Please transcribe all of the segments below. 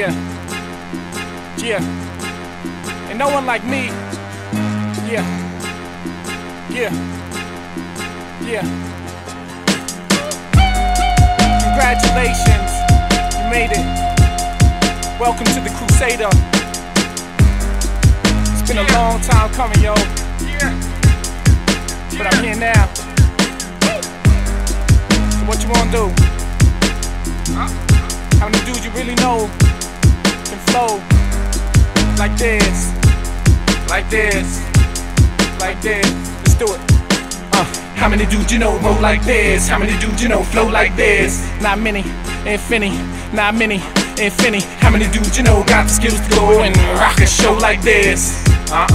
Yeah, yeah. And no one like me. Yeah, yeah, yeah. Congratulations, you made it. Welcome to the Crusader. It's been a long time coming, yo. But I'm here now. So what you wanna do? How many dudes you really know can flow like this, like this, like this? Let's do it. How many dudes you know roll like this? How many dudes you know flow like this? Not many, infinity, not many, infinity. How many dudes you know got the skills to go and rock a show like this?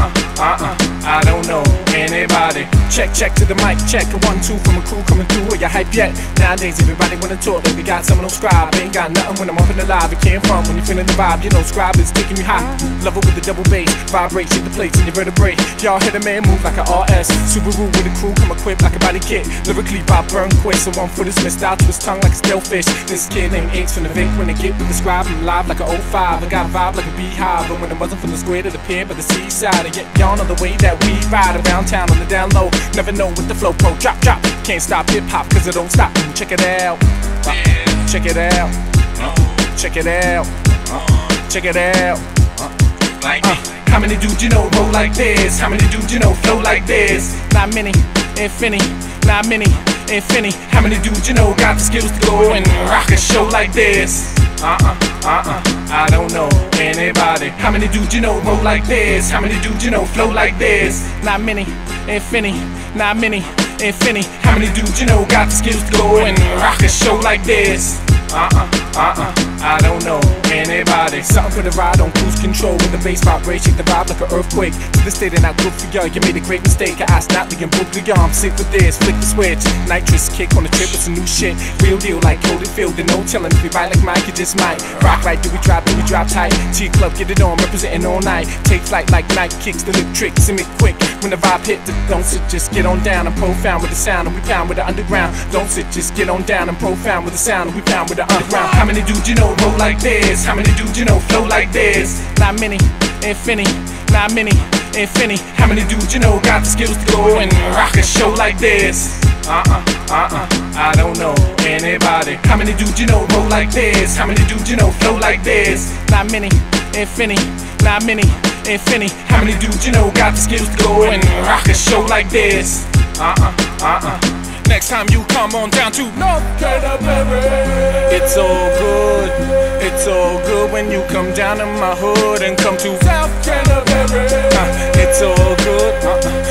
I don't know anybody. Check to the mic, check a 1, 2 from a crew coming through. Are you hype yet? Nowadays everybody wanna talk, but we got someone on Scribe. Ain't got nothing when I'm up in the live. It came from when you're feeling the vibe. You know Scribe is taking you high. Love it with the double bass, vibrate, shake the plates in your vertebrae. Y'all hit a man move like a RS. Subaru with a crew come equipped like a body kit. Lyrically Bob burn quick, so 1 foot is missed out to his tongue like a stalefish. This kid named Ace from the Vic. When they get with the Scribe, I'm live like a 05. I got a vibe like a beehive, but when it wasn't from the square to the pier by the seaside, and yet y'all know the way that we ride around town on the down low. Never know what the flow pro drop. Can't stop hip hop cause it don't stop. Check it out. Check it out. Check it out. Check it out. How many dudes you know roll like this? How many dudes you know flow like this? Not many, infinity, not many, infinity. How many dudes you know got the skills to go and rock a show like this? I don't know anybody. How many dudes you know roll like this? How many dudes you know flow like this? Not many, infinity, not many, infinity. How many dudes you know got the skills to go and rock a show like this? I don't know anybody. Something for the ride on cruise control with the bass vibrate, shake the vibe like an earthquake. To this day they're not good for y'all. You made a great mistake. I asked Natalie and Brooklyn, I'm sick with this. Flick the switch, nitrous kick on the trip with some new shit. Real deal like Holyfield, and no telling if we ride like Mike, you just might. Rock right, do we drop tight? T-Club, get it on, representing all night. Take flight like night kicks, the lip tricks, and it quick. When the vibe hit, don't sit, just get on down. I'm profound with the sound, and we pound with the underground. Don't sit, just get on down. I'm profound with the sound, and we pound with the underground. How many dudes you know roll like this? How many dudes you know flow like this? Not many, infinity, not many, infinity. How many dudes you know got the skills to go and rock a show like this? I don't know anybody. How many dudes you know roll like this? How many dudes you know flow like this? Not many, infinity, not many, infinity. How many dudes you know got the skills to go and rock a show like this? Next time you come on down to North Canterbury, it's all good. It's all good when you come down to my hood and come to South Canterbury. It's all good.